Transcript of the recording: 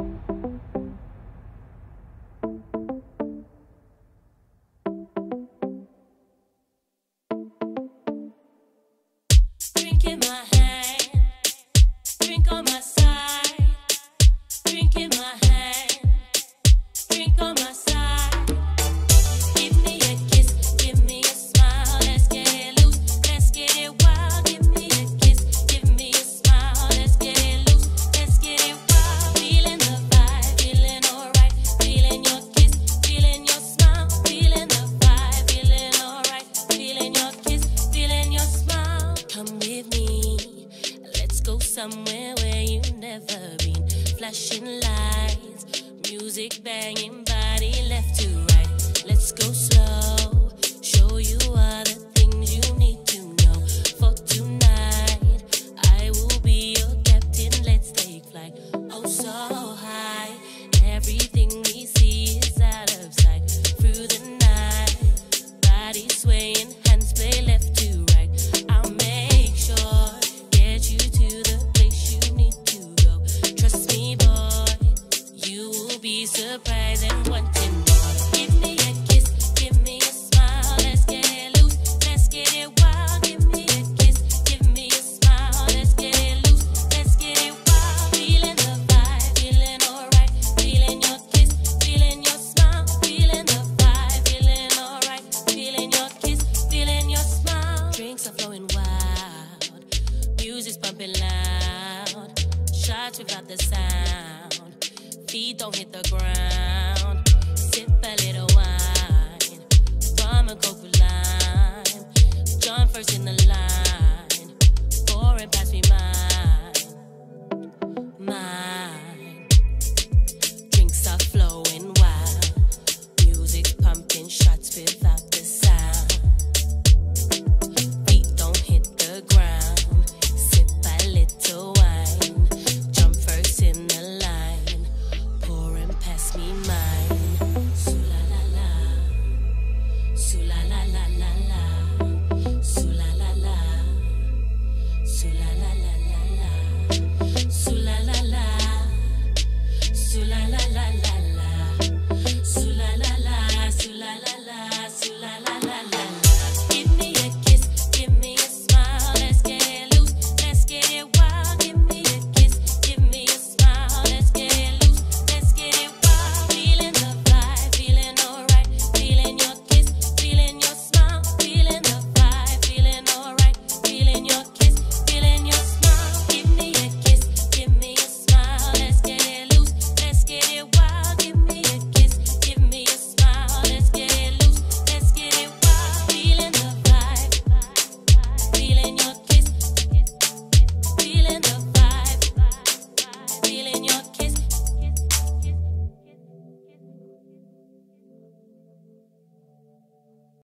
Drink in my hand, drink on my side. Drink in my hand, drink on my side. Give me a kiss, give me a smile. Let's get it loose, let's get it wild. Give me a kiss, give me a smile. Let's get it loose, let's get it wild. Feeling the vibe, feeling alright. Feeling your kiss, feeling your smile. Feeling the vibe, feeling alright. Feeling your kiss, feeling your smile. Come with me, let's go somewhere where you've never been. Flashing lights, music banging, body left to right. Let's go slow, show you all the things you need to know. For tonight, I will be your captain, let's take flight. Oh, so high, everything we see is out of sight. Through the night, body swaying, hands play left to right. I'll make sure, get you to the place you need to go. Trust me, boy, you will be surprised and wanting more. Give me a kiss, give me a smile. Let's get it loose, let's get it wild. Give me a kiss, give me a smile. Let's get it loose, let's get it wild. Feeling the vibe, feeling alright. Feeling your kiss, feeling your smile. Feeling the vibe, feeling alright. Feeling your kiss, feeling your smile. Drinks are flowing wild, music's pumping loud. Shots without the sound, feet don't hit the ground. Sip a little wine, rum and coke with lime. John first in the line, pouring past me mine.